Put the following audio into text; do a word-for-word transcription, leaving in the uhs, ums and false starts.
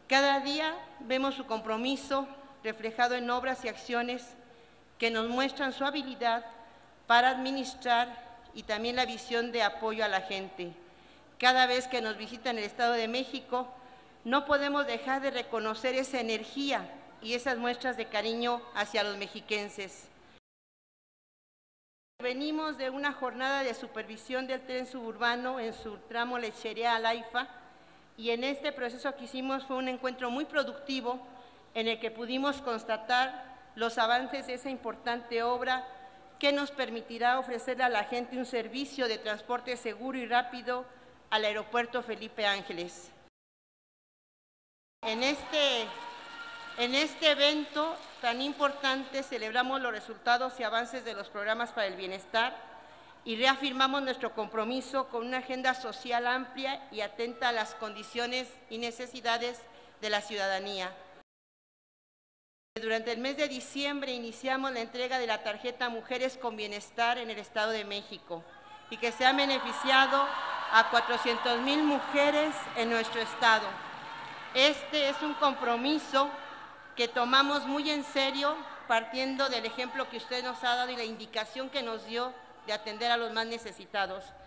Cada día vemos su compromiso reflejado en obras y acciones que nos muestran su habilidad para administrar y también la visión de apoyo a la gente. Cada vez que nos visitan el Estado de México, no podemos dejar de reconocer esa energía y esas muestras de cariño hacia los mexiquenses. Venimos de una jornada de supervisión del tren suburbano en su tramo Lechería a Laifa, y en este proceso que hicimos fue un encuentro muy productivo en el que pudimos constatar los avances de esa importante obra que nos permitirá ofrecerle a la gente un servicio de transporte seguro y rápido al aeropuerto Felipe Ángeles. En este, en este evento tan importante celebramos los resultados y avances de los programas para el bienestar y reafirmamos nuestro compromiso con una agenda social amplia y atenta a las condiciones y necesidades de la ciudadanía. Durante el mes de diciembre iniciamos la entrega de la tarjeta Mujeres con Bienestar en el Estado de México y que se han beneficiado a cuatrocientas mil mujeres en nuestro estado. Este es un compromiso que tomamos muy en serio, partiendo del ejemplo que usted nos ha dado y la indicación que nos dio de atender a los más necesitados.